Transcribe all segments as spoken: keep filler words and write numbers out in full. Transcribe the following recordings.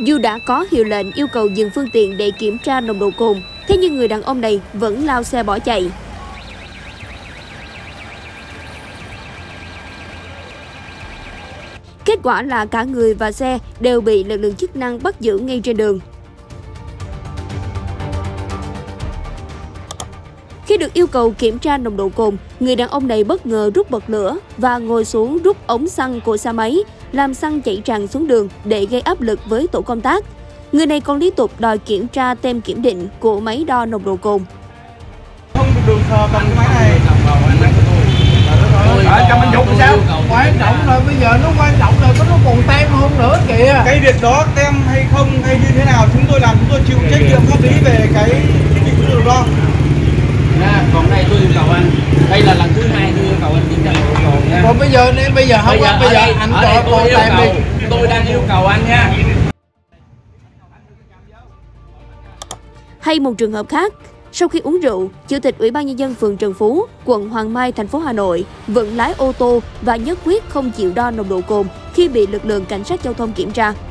Dù đã có hiệu lệnh yêu cầu dừng phương tiện để kiểm tra nồng độ cồn, thế nhưng người đàn ông này vẫn lao xe bỏ chạy. Kết quả là cả người và xe đều bị lực lượng chức năng bắt giữ ngay trên đường. Khi được yêu cầu kiểm tra nồng độ cồn, người đàn ông này bất ngờ rút bật lửa và ngồi xuống rút ống xăng của xe máy, làm xăng chảy tràn xuống đường để gây áp lực với tổ công tác. Người này còn liên tục đòi kiểm tra tem kiểm định của máy đo nồng độ cồn. Không được cầm cái máy này. Ở cầm anh Dũng sao? Quan trọng là bây giờ nó quan trọng là có nó còn tem không nữa kìa. Cái việc đó tem hay không hay như thế nào chúng tôi làm, chúng tôi chịu trách nhiệm pháp lý về cái thiết bị của đo. Nha, còn đây tôi yêu cầu anh, đây là lần thứ hai tôi yêu cầu anh kiểm tra nồng độ cồn nha. Còn bây giờ nên bây giờ không bây giờ, bây giờ đây, anh có còn tem đi. Tôi đang yêu cầu anh nha. Hay một trường hợp khác, sau khi uống rượu, Chủ tịch Ủy ban Nhân dân phường Trần Phú, quận Hoàng Mai, thành phố Hà Nội vẫn lái ô tô và nhất quyết không chịu đo nồng độ cồn khi bị lực lượng cảnh sát giao thông kiểm tra.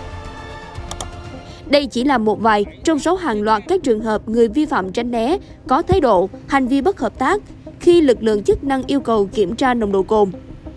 Đây chỉ là một vài trong số hàng loạt các trường hợp người vi phạm tránh né, có thái độ, hành vi bất hợp tác khi lực lượng chức năng yêu cầu kiểm tra nồng độ cồn.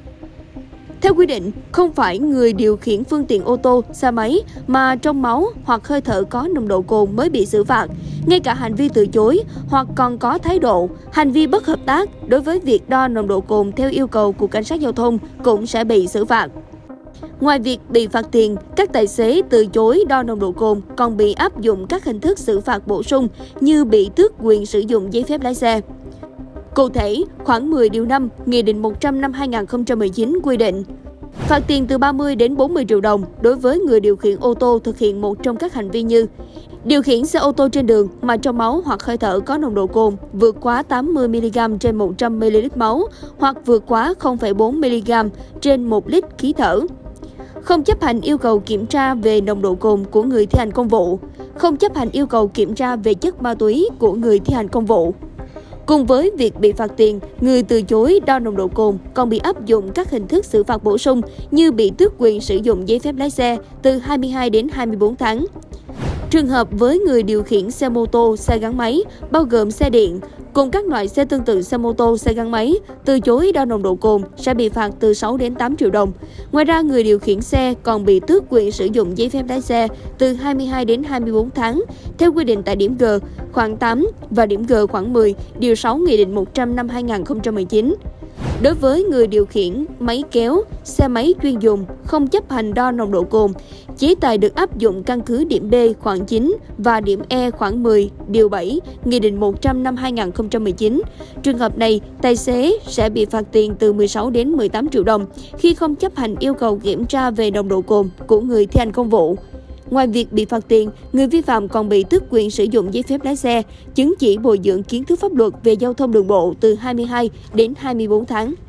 Theo quy định, không phải người điều khiển phương tiện ô tô, xe máy mà trong máu hoặc hơi thở có nồng độ cồn mới bị xử phạt. Ngay cả hành vi từ chối hoặc còn có thái độ, hành vi bất hợp tác đối với việc đo nồng độ cồn theo yêu cầu của cảnh sát giao thông cũng sẽ bị xử phạt. Ngoài việc bị phạt tiền, các tài xế từ chối đo nồng độ cồn còn bị áp dụng các hình thức xử phạt bổ sung như bị tước quyền sử dụng giấy phép lái xe. Cụ thể, khoảng mười điều năm, Nghị định một trăm năm hai nghìn không trăm mười chín quy định phạt tiền từ ba mươi đến bốn mươi triệu đồng đối với người điều khiển ô tô thực hiện một trong các hành vi như điều khiển xe ô tô trên đường mà trong máu hoặc hơi thở có nồng độ cồn vượt quá tám mươi mi-li-gam trên một trăm mi-li-lít máu hoặc vượt quá không phẩy bốn mi-li-gam trên một lít khí thở. Không chấp hành yêu cầu kiểm tra về nồng độ cồn của người thi hành công vụ, không chấp hành yêu cầu kiểm tra về chất ma túy của người thi hành công vụ. Cùng với việc bị phạt tiền, người từ chối đo nồng độ cồn còn bị áp dụng các hình thức xử phạt bổ sung như bị tước quyền sử dụng giấy phép lái xe từ hai mươi hai đến hai mươi bốn tháng. Trường hợp với người điều khiển xe mô tô, xe gắn máy, bao gồm xe điện, cùng các loại xe tương tự xe mô tô, xe gắn máy, từ chối đo nồng độ cồn sẽ bị phạt từ sáu đến tám triệu đồng. Ngoài ra, người điều khiển xe còn bị tước quyền sử dụng giấy phép lái xe từ hai mươi hai đến hai mươi bốn tháng, theo quy định tại điểm G, khoản tám và điểm G khoản mười, điều sáu Nghị định một trăm năm hai nghìn không trăm mười chín. Đối với người điều khiển máy kéo, xe máy chuyên dùng không chấp hành đo nồng độ cồn, chế tài được áp dụng căn cứ điểm B khoản chín và điểm E khoản mười, điều bảy, Nghị định một trăm năm hai nghìn không trăm mười chín. Trường hợp này, tài xế sẽ bị phạt tiền từ mười sáu đến mười tám triệu đồng khi không chấp hành yêu cầu kiểm tra về nồng độ cồn của người thi hành công vụ. Ngoài việc bị phạt tiền, người vi phạm còn bị tước quyền sử dụng giấy phép lái xe, chứng chỉ bồi dưỡng kiến thức pháp luật về giao thông đường bộ từ hai mươi hai đến hai mươi bốn tháng.